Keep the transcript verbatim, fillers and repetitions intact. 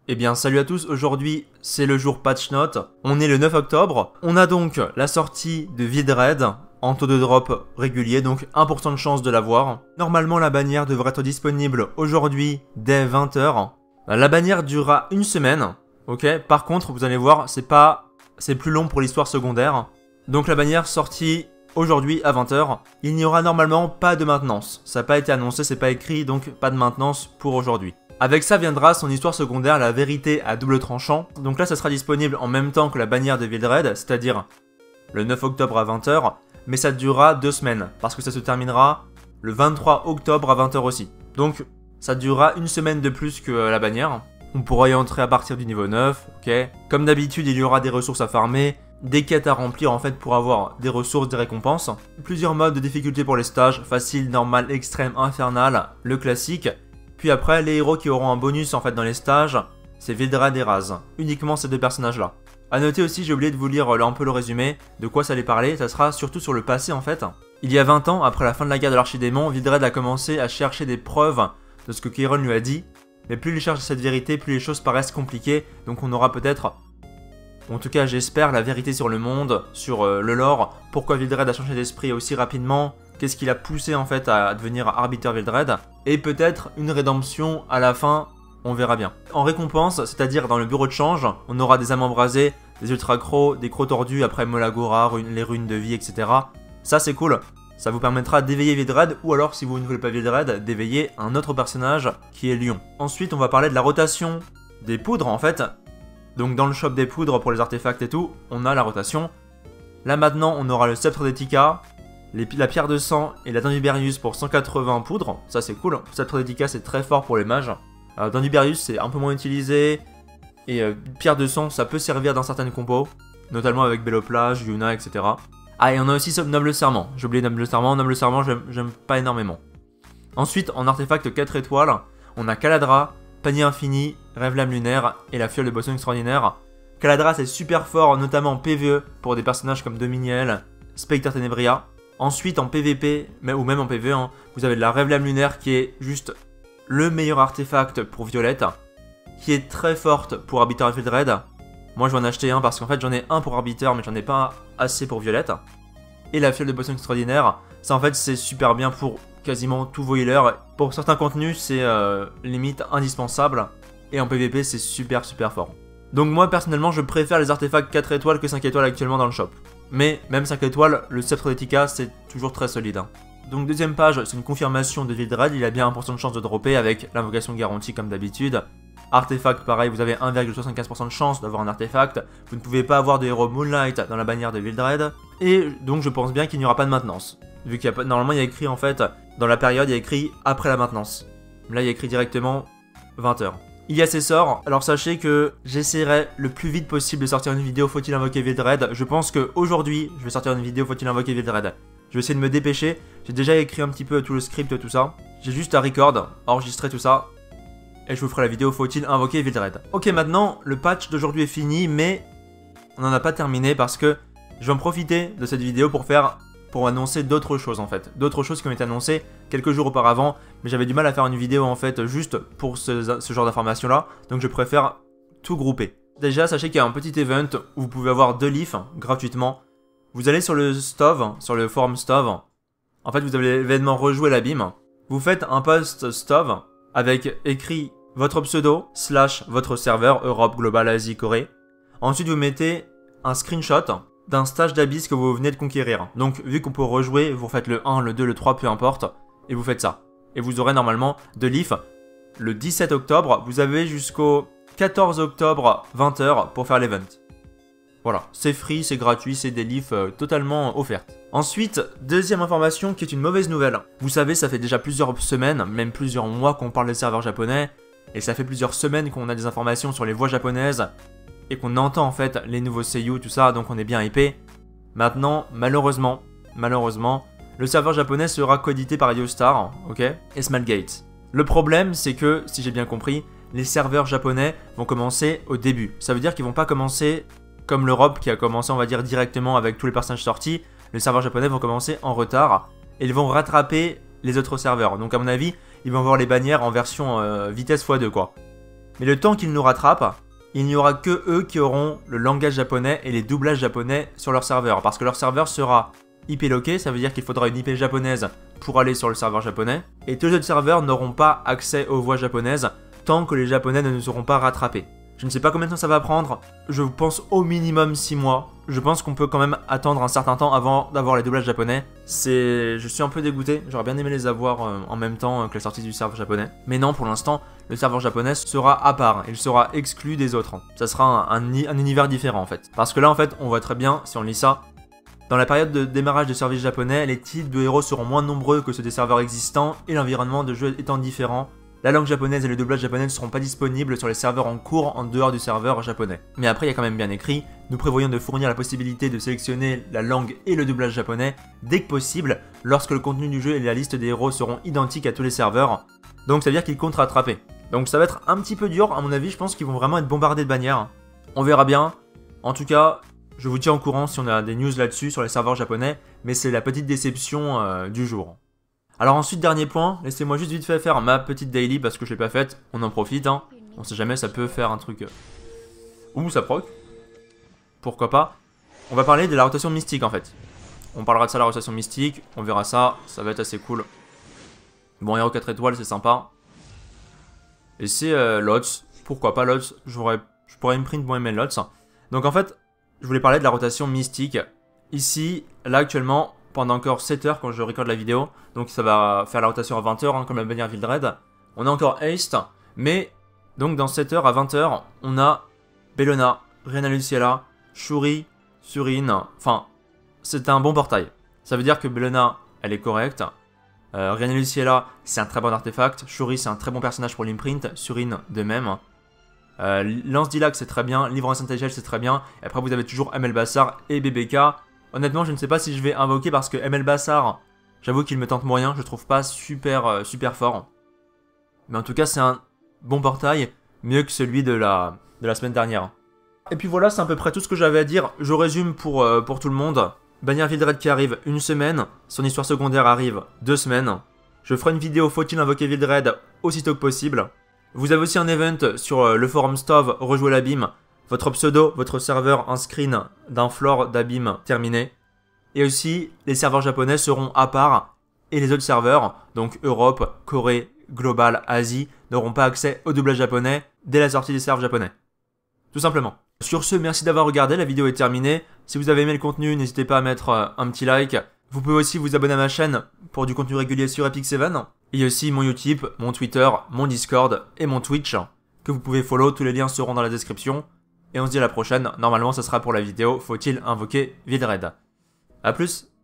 Eh bien salut à tous, aujourd'hui c'est le jour patch note, on est le neuf octobre, on a donc la sortie de Wildred en taux de drop régulier, donc un pour cent de chance de l'avoir. Normalement la bannière devrait être disponible aujourd'hui dès vingt heures. La bannière durera une semaine, ok. Par contre vous allez voir, c'est pas, c'est plus long pour l'histoire secondaire. Donc la bannière sortie aujourd'hui à vingt heures, il n'y aura normalement pas de maintenance. Ça n'a pas été annoncé, c'est pas écrit, donc pas de maintenance pour aujourd'hui. Avec ça viendra son histoire secondaire, la vérité à double tranchant. Donc là, ça sera disponible en même temps que la bannière de Wildred, c'est-à-dire le neuf octobre à vingt heures, mais ça durera deux semaines, parce que ça se terminera le vingt-trois octobre à vingt heures aussi. Donc ça durera une semaine de plus que la bannière. On pourra y entrer à partir du niveau neuf, ok. Comme d'habitude, il y aura des ressources à farmer, des quêtes à remplir en fait pour avoir des ressources, des récompenses. Plusieurs modes de difficulté pour les stages, facile, normal, extrême, infernal, le classique. Puis après, les héros qui auront un bonus en fait dans les stages, c'est Wildred et Raz. Uniquement ces deux personnages là. A noter aussi, j'ai oublié de vous lire un peu le résumé, de quoi ça allait parler, ça sera surtout sur le passé en fait. Il y a vingt ans, après la fin de la guerre de l'archidémon, Wildred a commencé à chercher des preuves de ce que Chiron lui a dit. Mais plus il cherche cette vérité, plus les choses paraissent compliquées, donc on aura peut-être, en tout cas j'espère, la vérité sur le monde, sur euh, le lore, pourquoi Wildred a changé d'esprit aussi rapidement. Qu'est-ce qui l'a poussé en fait à devenir arbitre Wildred, et peut-être une rédemption à la fin, on verra bien. En récompense, c'est-à-dire dans le bureau de change, on aura des âmes embrasées, des ultra crocs, des crocs tordus, après Molagora, les runes de vie, et cetera. Ça c'est cool, ça vous permettra d'éveiller Wildred, ou alors si vous ne voulez pas Wildred, d'éveiller un autre personnage qui est Lion. Ensuite on va parler de la rotation des poudres en fait. Donc dans le shop des poudres pour les artefacts et tout, on a la rotation. Là maintenant on aura le sceptre d'Etika, la pierre de sang et la Dandiberius pour cent quatre-vingts poudres, ça c'est cool. Sceptre d'Etika c'est très fort pour les mages. Alors Dandiberius c'est un peu moins utilisé, et euh, pierre de sang ça peut servir dans certaines compos, notamment avec Belloplage, Yuna, et cetera. Ah, et on a aussi Noble Serment, j'ai oublié Noble Serment, Noble Serment j'aime pas énormément. Ensuite en artefact quatre étoiles, on a Caladra, Panier Infini, Rêve-Lame Lunaire et la Fiole de Boisson Extraordinaire. Caladra c'est super fort, notamment en P V E pour des personnages comme Dominiel, Spectre Tenebria. Ensuite en P V P, ou même en P V E, hein, vous avez de la Rêve-Lame Lunaire qui est juste le meilleur artefact pour Violette, qui est très forte pour Arbiter Wildred. Moi je vais en acheter un parce qu'en fait j'en ai un pour Arbiter mais j'en ai pas assez pour Violette. Et la Fiole de Boisson Extraordinaire, ça en fait c'est super bien pour quasiment tous vos healers. Pour certains contenus c'est euh, limite indispensable, et en P V P c'est super super fort. Donc moi personnellement je préfère les artefacts quatre étoiles que cinq étoiles actuellement dans le shop. Mais même cinq étoiles, le sceptre d'Etika c'est toujours très solide. Hein. Donc deuxième page, c'est une confirmation de Wildred, il a bien un pour cent de chance de dropper avec l'invocation garantie comme d'habitude. Artefact pareil, vous avez un virgule soixante-quinze pour cent de chance d'avoir un artefact. Vous ne pouvez pas avoir de héros Moonlight dans la bannière de Wildred. Et donc je pense bien qu'il n'y aura pas de maintenance. Vu qu'il y a pas... Normalement il y a écrit en fait, dans la période il y a écrit après la maintenance. Là il y a écrit directement vingt heures. Il y a ses sorts, alors sachez que j'essaierai le plus vite possible de sortir une vidéo faut-il invoquer Wildred. Je pense qu'aujourd'hui, je vais sortir une vidéo faut-il invoquer Wildred. Je vais essayer de me dépêcher, j'ai déjà écrit un petit peu tout le script, tout ça. J'ai juste à record, enregistrer tout ça, et je vous ferai la vidéo faut-il invoquer Wildred. Ok, maintenant, le patch d'aujourd'hui est fini, mais on n'en a pas terminé parce que je vais en profiter de cette vidéo pour faire... pour annoncer d'autres choses en fait, d'autres choses qui ont été annoncées quelques jours auparavant, mais j'avais du mal à faire une vidéo en fait juste pour ce, ce genre d'informations là, donc je préfère tout grouper. Déjà sachez qu'il y a un petit event où vous pouvez avoir deux leafs gratuitement. Vous allez sur le Stove, sur le forum Stove, en fait vous avez l'événement rejouer l'abîme, vous faites un post Stove avec écrit votre pseudo slash votre serveur Europe, Global, Asie, Corée. Ensuite vous mettez un screenshot d'un stage d'abysse que vous venez de conquérir. Donc vu qu'on peut rejouer, vous faites le un, le deux, le trois, peu importe, et vous faites ça. Et vous aurez normalement deux leafs. Le dix-sept octobre, vous avez jusqu'au quatorze octobre vingt heures pour faire l'event. Voilà, c'est free, c'est gratuit, c'est des leafs euh, totalement offertes. Ensuite, deuxième information qui est une mauvaise nouvelle. Vous savez, ça fait déjà plusieurs semaines, même plusieurs mois qu'on parle des serveurs japonais, et ça fait plusieurs semaines qu'on a des informations sur les voix japonaises, et qu'on entend en fait les nouveaux seiyuu, tout ça, donc on est bien hypé. Maintenant, malheureusement, malheureusement, le serveur japonais sera coédité par Yostar, ok, et Smilegate. Le problème, c'est que, si j'ai bien compris, les serveurs japonais vont commencer au début. Ça veut dire qu'ils vont pas commencer comme l'Europe qui a commencé, on va dire, directement avec tous les personnages sortis. Les serveurs japonais vont commencer en retard, et ils vont rattraper les autres serveurs. Donc à mon avis, ils vont avoir les bannières en version euh, vitesse fois deux, quoi. Mais le temps qu'ils nous rattrapent, il n'y aura que eux qui auront le langage japonais et les doublages japonais sur leur serveur. Parce que leur serveur sera I P locké, ça veut dire qu'il faudra une I P japonaise pour aller sur le serveur japonais. Et tous les autres serveurs n'auront pas accès aux voix japonaises tant que les japonais ne nous seront pas rattrapés. Je ne sais pas combien de temps ça va prendre, je pense au minimum six mois. Je pense qu'on peut quand même attendre un certain temps avant d'avoir les doublages japonais. C'est... Je suis un peu dégoûté, j'aurais bien aimé les avoir euh, en même temps que la sortie du serveur japonais. Mais non, pour l'instant, le serveur japonais sera à part, il sera exclu des autres. Ça sera un, un, un univers différent en fait. Parce que là en fait, on voit très bien, si on lit ça, dans la période de démarrage de services japonais, les types de héros seront moins nombreux que ceux des serveurs existants et l'environnement de jeu étant différent. La langue japonaise et le doublage japonais ne seront pas disponibles sur les serveurs en cours en dehors du serveur japonais. Mais après, il y a quand même bien écrit, nous prévoyons de fournir la possibilité de sélectionner la langue et le doublage japonais dès que possible, lorsque le contenu du jeu et la liste des héros seront identiques à tous les serveurs. Donc ça veut dire qu'ils comptent rattraper. Donc ça va être un petit peu dur, à mon avis, je pense qu'ils vont vraiment être bombardés de bannières. On verra bien. En tout cas, je vous tiens au courant si on a des news là-dessus sur les serveurs japonais, mais c'est la petite déception euh, du jour. Alors ensuite, dernier point, laissez-moi juste vite fait faire ma petite daily parce que je l'ai pas faite, on en profite, hein. On sait jamais, ça peut faire un truc... Ouh, ça proc. Pourquoi pas. On va parler de la rotation mystique en fait. On parlera de ça, la rotation mystique, on verra ça, ça va être assez cool. Bon, héros quatre étoiles, c'est sympa. Et c'est euh, Lots, pourquoi pas Lots, j'aurais... je pourrais imprint mon M L Lots. Donc en fait, je voulais parler de la rotation mystique. Ici, là actuellement... pendant encore sept heures quand je recorde la vidéo, donc ça va faire la rotation à vingt heures, hein, comme la bannière Wildred. On a encore Haste, mais donc dans sept heures à vingt heures, on a Bellona, Reina Luciela, Shuri, Surin, enfin, c'est un bon portail. Ça veut dire que Bellona, elle est correcte, euh, Reina Luciela, c'est un très bon artefact, Shuri, c'est un très bon personnage pour l'imprint, Surin, de même. Euh, Lance Dilac, c'est très bien, Livre en Saint-Échelle, c'est très bien, et après vous avez toujours M L Bassar et B B K. Honnêtement, je ne sais pas si je vais invoquer parce que M L Bassar, j'avoue qu'il me tente moyen, je le trouve pas super, euh, super fort. Mais en tout cas, c'est un bon portail, mieux que celui de la, de la semaine dernière. Et puis voilà, c'est à peu près tout ce que j'avais à dire. Je résume pour, euh, pour tout le monde. Bannière Wildred qui arrive une semaine, son histoire secondaire arrive deux semaines. Je ferai une vidéo faut-il invoquer Wildred aussitôt que possible. Vous avez aussi un event sur euh, le forum Stove, rejouer l'abîme. Votre pseudo, votre serveur, un screen d'un floor d'abîme terminé. Et aussi, les serveurs japonais seront à part et les autres serveurs, donc Europe, Corée, Global, Asie, n'auront pas accès au doublage japonais dès la sortie des serveurs japonais. Tout simplement. Sur ce, merci d'avoir regardé, la vidéo est terminée. Si vous avez aimé le contenu, n'hésitez pas à mettre un petit like. Vous pouvez aussi vous abonner à ma chaîne pour du contenu régulier sur Epic sept. Et aussi mon YouTube, mon Twitter, mon Discord et mon Twitch, que vous pouvez follow, tous les liens seront dans la description. Et on se dit à la prochaine, normalement ça sera pour la vidéo, faut-il invoquer Wildred. A plus.